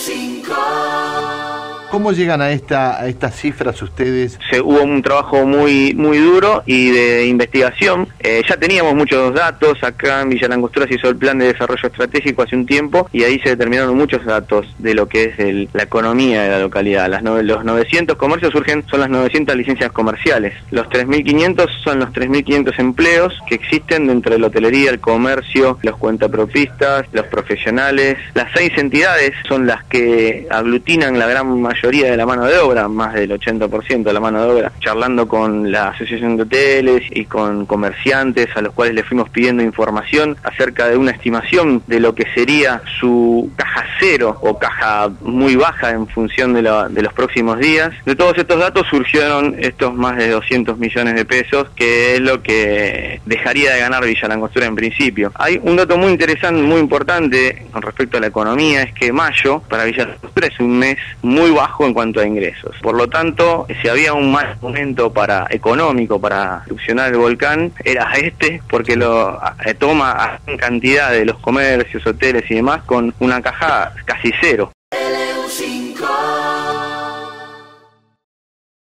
¿Cómo llegan a estas cifras ustedes? Hubo un trabajo muy duro y de investigación. Ya teníamos muchos datos. Acá en Villa Langostura se hizo el plan de desarrollo estratégico hace un tiempo y ahí se determinaron muchos datos de lo que es la economía de la localidad. Los 900 comercios son las 900 licencias comerciales. Los 3.500 son los 3.500 empleos que existen dentro de la hotelería, el comercio, los cuentapropistas, los profesionales. Las 6 entidades son las que aglutinan la gran mayoría de la mano de obra, más del 80% de la mano de obra, charlando con la Asociación de Hoteles y con comerciantes a los cuales le fuimos pidiendo información acerca de una estimación de lo que sería su caja cero o caja muy baja en función de los próximos días. De todos estos datos surgieron estos más de 200 millones de pesos, que es lo que dejaría de ganar Villa Langostura en principio. Hay un dato muy interesante, muy importante con respecto a la economía, es que mayo para Villa Langostura es un mes muy bajo en cuanto a ingresos. Por lo tanto, si había un mal momento económico para erupcionar el volcán, era porque lo toma a cantidad de los comercios, hoteles y demás con una caja casi cero.